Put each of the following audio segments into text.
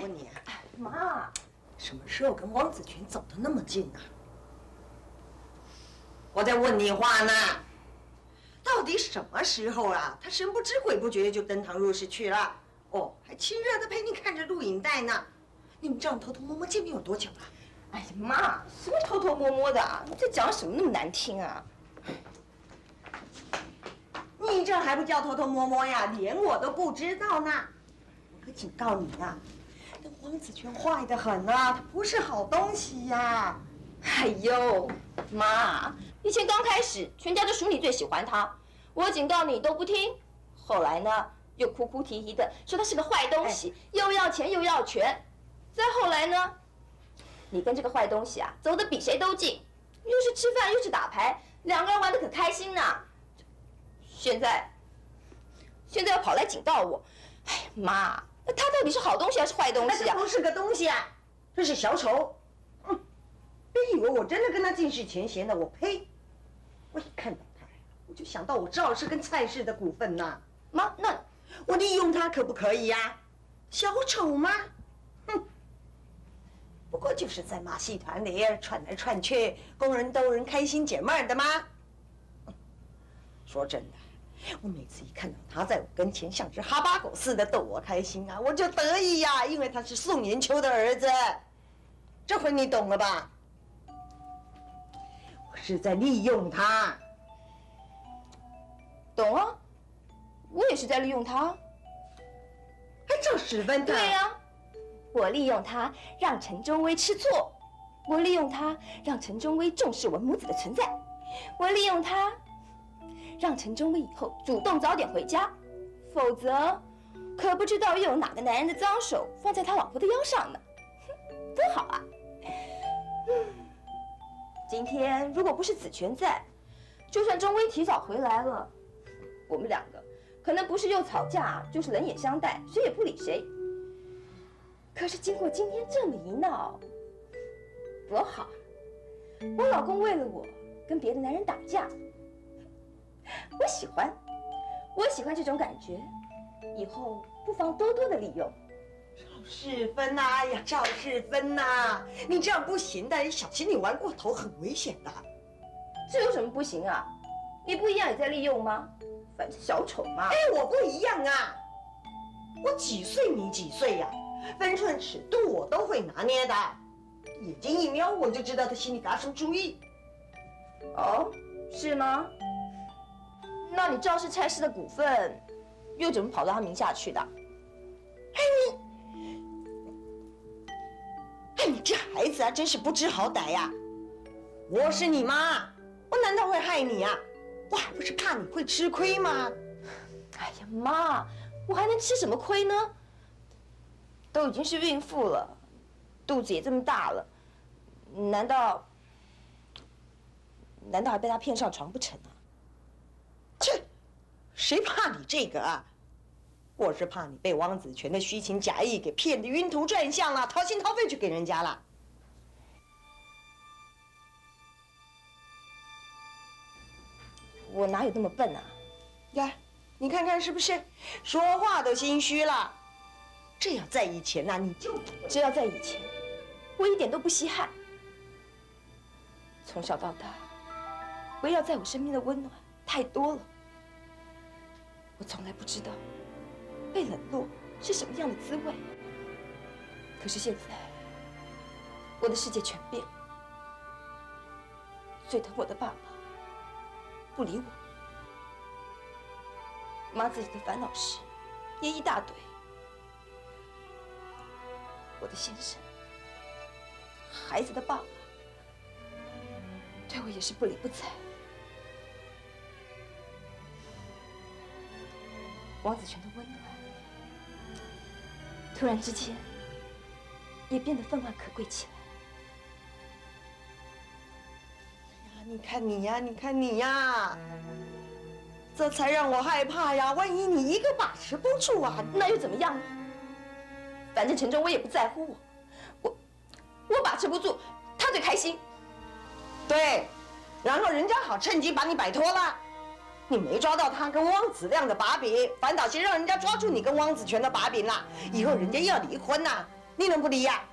问你啊， 妈， 什么时候跟汪子权走得那么近啊？我在问你话呢，到底什么时候啊？他神不知鬼不觉就登堂入室去了，哦，还亲热的陪你看着录影带呢。你们这样偷偷摸摸见面有多久了？ 哎呀，妈，什么偷偷摸摸的啊？你这讲什么那么难听啊？ 你这还不叫偷偷摸摸呀？连我都不知道呢。我可警告你呀，那汪子权坏得很啊，他不是好东西呀。 哎呦，妈，以前刚开始，全家就数你最喜欢他，我警告你都不听，后来呢，又哭哭啼啼的说他是个坏东西，又要钱又要权，再后来呢，你跟这个坏东西啊走得比谁都近，又是吃饭又是打牌，两个人玩得可开心呢。现在要跑来警告我，哎呀，妈，那他到底是好东西还是坏东西啊？ 那不是个东西啊，这是小丑。别以为我真的跟他尽释前嫌的，我呸！我一看到他，我就想到我赵氏跟蔡氏的股份呐。 妈，那我利用他可不可以呀？小丑吗？哼！不过就是在马戏团里串来串去，供人逗人开心解闷的吗？说真的，我每次一看到他在我跟前像只哈巴狗似的逗我开心啊，我就得意呀，因为他是宋延秋的儿子。这回你懂了吧？我是在利用他。 懂啊，我也是在利用他。 还照10分的。 对呀，我利用他让陈忠威吃醋，我利用他让陈忠威重视我母子的存在，我利用他让陈忠威以后主动早点回家，否则可不知道又有哪个男人的脏手放在他老婆的腰上呢。哼，多好啊！今天如果不是子权在，就算忠威提早回来了，我们两个可能不是又吵架，就是冷眼相待，谁也不理谁。可是经过今天这么一闹，多好啊！我老公为了我跟别的男人打架，我喜欢这种感觉，以后不妨多多的利用。 赵世芬呐，哎呀，赵世芬呐，你这样不行的，你小心你玩过头，很危险的。 这有什么不行啊？你不一样也在利用吗？反正小丑嘛。 哎，我不一样啊，我几岁你几岁呀？分寸尺度我都会拿捏的，眼睛一瞄我就知道他心里打什么主意。 哦，是吗？那你赵氏、蔡氏的股份又怎么跑到他名下去的？ 哎，你这孩子啊，真是不知好歹呀！我是你妈，我难道会害你啊？我还不是怕你会吃亏吗？ 哎呀，妈，我还能吃什么亏呢？都已经是孕妇了，肚子也这么大了，难道还被他骗上床不成啊？ 切，谁怕你这个啊？我是怕你被汪子权的虚情假意给骗得晕头转向了，掏心掏肺去给人家了。 我哪有那么笨啊？ 呀，你看看是不是？说话都心虚了。这要在以前呐，你就这要在以前，我一点都不稀罕。从小到大，围绕在我身边的温暖太多了，我从来不知道被冷落是什么样的滋味。可是现在，我的世界全变了。最疼我的爸爸不理我，妈自己的烦恼事也一大堆。我的先生，孩子的爸爸，对我也是不理不睬。汪子权的温暖，突然之间也变得分外可贵起来。 呀，你看你呀，你看你呀，这才让我害怕呀！万一你一个把持不住啊， 那又怎么样呢？反正陈忠威也不在乎我把持不住，他最开心。 对，然后人家好趁机把你摆脱了。你没抓到他跟汪子亮的把柄，反倒先让人家抓住你跟汪子权的把柄了。以后人家要离婚呐， 你能不离呀？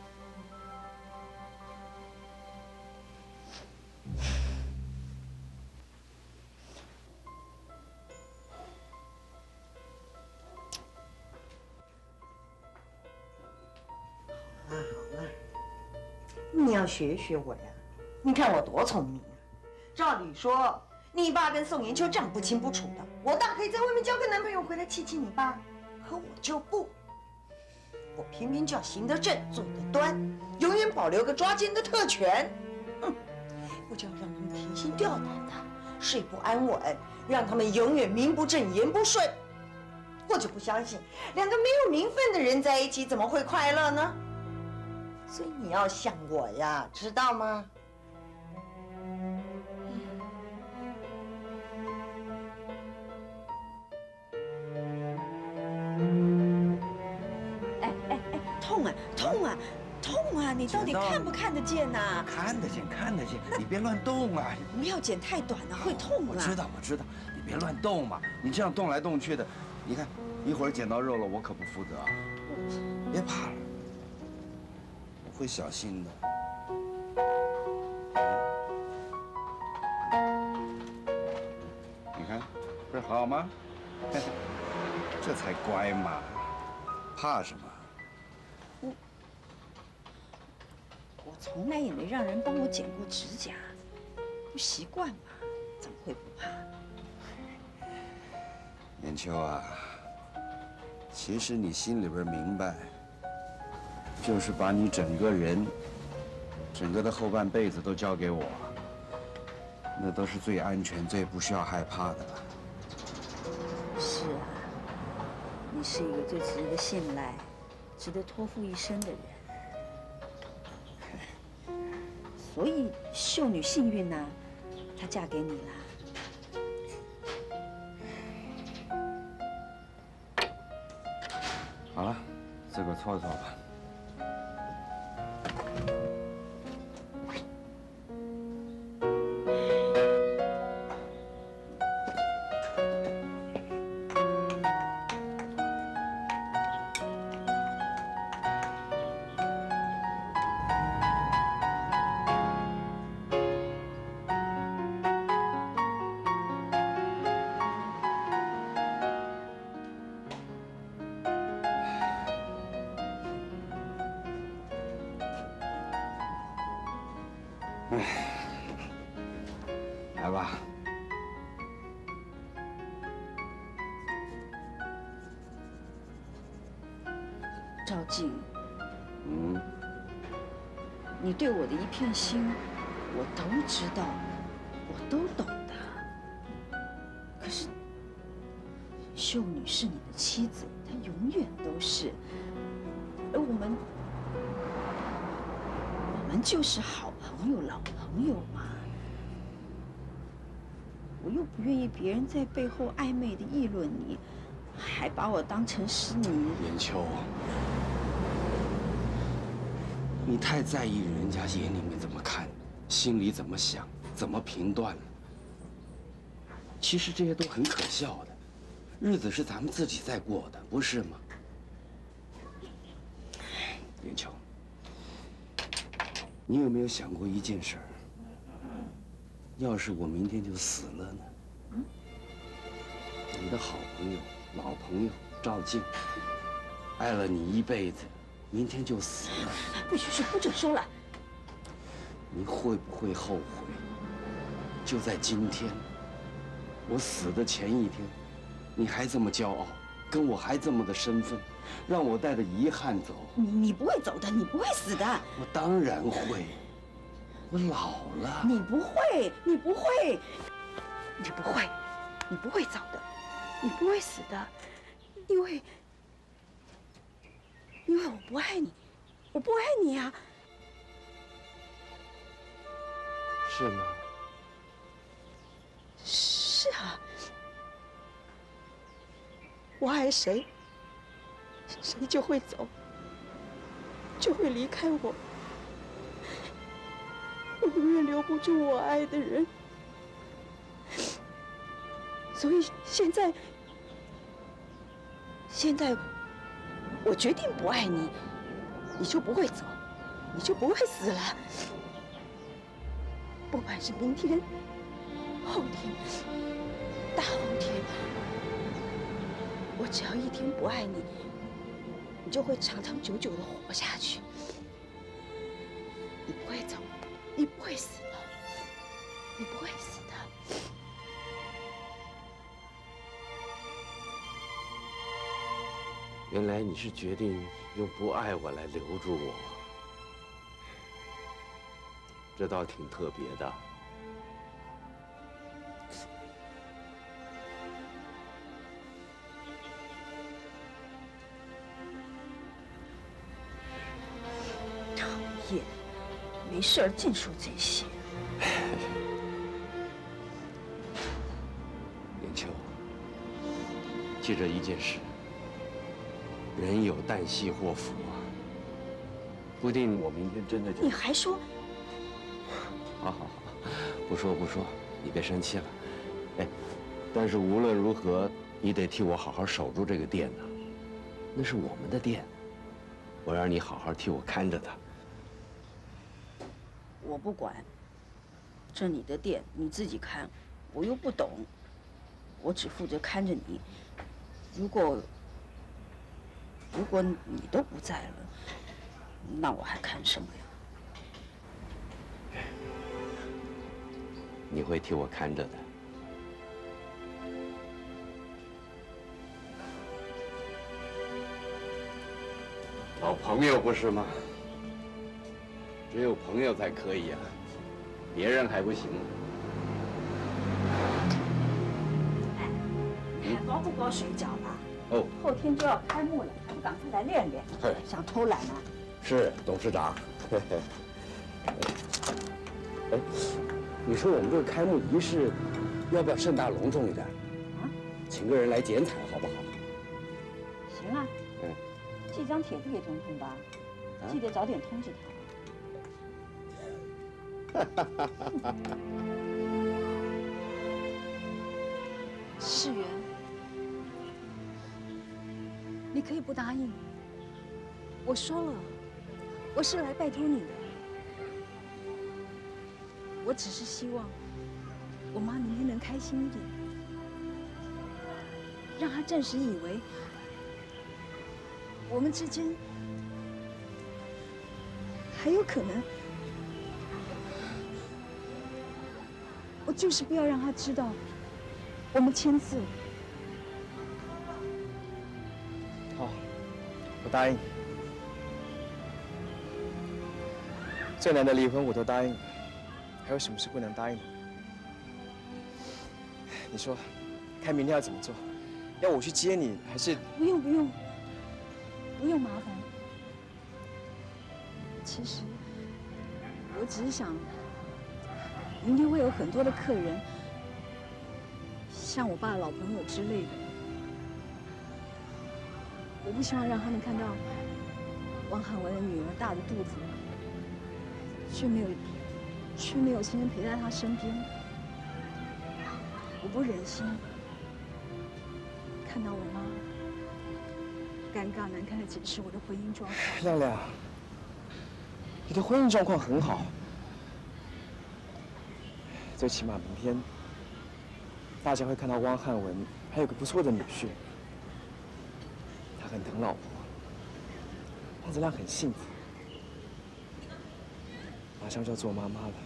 好了，你要学学我呀！你看我多聪明啊！照理说，你爸跟宋延秋这样不清不楚的，我大可以在外面交个男朋友回来气气你爸，可我就不。我偏偏就要行得正，坐得端，永远保留个抓奸的特权。我就要让他们提心吊胆的，睡不安稳，让他们永远名不正言不顺。我就不相信两个没有名分的人在一起怎么会快乐呢？所以你要想我呀，知道吗？ 痛啊痛啊痛啊！你到底看不看得见呐？ 看得见，看得见，你别乱动啊！ 不要剪太短了，会痛啊！ 我知道，你别乱动嘛！你这样动来动去的，你看一会儿剪到肉了，我可不负责啊！别怕了，我会小心的。你看，不是好吗？这才乖嘛，怕什么？ 我从来也没让人帮我剪过指甲，不习惯嘛，怎么会不怕？ 年秋啊，其实你心里边明白，就是把你整个人、整个的后半辈子都交给我，那都是最安全、最不需要害怕的了。 是啊，你是一个最值得信赖、值得托付一生的人。所以秀女幸运呐，她嫁给你了。 好了，自个儿搓搓吧。来吧， 赵静，你对我的一片心，我都知道，我都懂的。可是，秀女是你的妻子，她永远都是，而我们就是好朋友、老朋友嘛。我又不愿意别人在背后暧昧的议论你，还把我当成是你。 元秋，你太在意人家眼里面怎么看，心里怎么想，怎么评断了。其实这些都很可笑的，日子是咱们自己在过的，不是吗？元秋，你有没有想过一件事儿？要是我明天就死了呢？你的好朋友、老朋友赵静，爱了你一辈子，明天就死了， 不许说，不准说了。 你会不会后悔？就在今天，我死的前一天，你还这么骄傲，跟我还这么的身份，让我带着遗憾走。 你不会走的，你不会死的。 我当然会。我老了。 你不会，你不会，你不会，你不会走的，你不会死的，因为我不爱你，我不爱你啊。 是吗？ 是啊，我爱谁，谁就会走，就会离开我。我永远留不住我爱的人，所以现在我决定不爱你， 你就不会走，你就不会死了。不管是明天、后天、大后天，我只要一天不爱你，你就会长长久久的活下去。你不会走，你不会死的，你不会死的。 原来你是决定用不爱我来留住我，这倒挺特别的。 讨厌，没事儿净说这些。 连秋，记着一件事。人有旦夕祸福啊，不定我明天真的就…… 你还说？ 好好好，不说不说，你别生气了。哎，但是无论如何，你得替我好好守住这个店呢，那是我们的店，我让你好好替我看着它。 我不管，这你的店你自己看，我又不懂，我只负责看着你。如果你都不在了，那我还看什么呀？ 你会替我看着的。老朋友不是吗？只有朋友才可以啊，别人还不行。 你还包不包水饺了？ 哦， 后天就要开幕了，还不赶快来练练？ 嘿， 想偷懒啊？ 是董事长。哎，你说我们这个开幕仪式要不要盛大隆重一点？ 啊？ 请个人来剪彩好不好？ 行啊。寄张帖子给总统吧，记得早点通知他。世元，你可以不答应。我说了，我是来拜托你的。我只是希望我妈明天能开心一点，让她暂时以为我们之间还有可能。我就是不要让她知道我们签字了。 好，我答应。最难的离婚我都答应了，还有什么是不能答应的？你说，看明天要怎么做？要我去接你，还是…… 不用不用，不用麻烦。其实我只是想，明天会有很多的客人，像我爸的老朋友之类的。我不希望让他们看到汪汉文的女儿大着肚子，却没有亲人陪在她身边。我不忍心看到我妈尴尬难堪的解释我的婚姻状况。 亮亮，你的婚姻状况很好，最起码明天大家会看到汪汉文还有个不错的女婿，他很疼老婆，汪子亮很幸福，马上就要做妈妈了。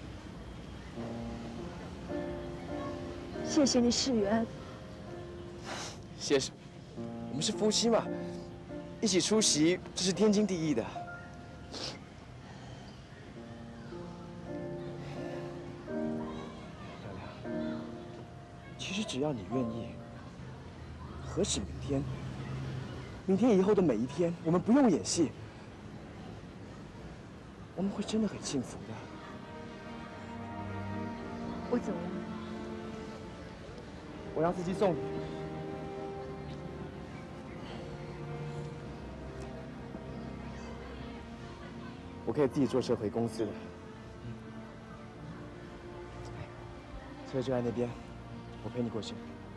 谢谢你，世元。 谢谢，我们是夫妻嘛，一起出席，这是天经地义的。亮亮，其实只要你愿意，何止明天？明天以后的每一天，我们不用演戏，我们会真的很幸福的。 我走了。 我让司机送你。我可以自己坐车回公司的。车就在那边，我陪你过去。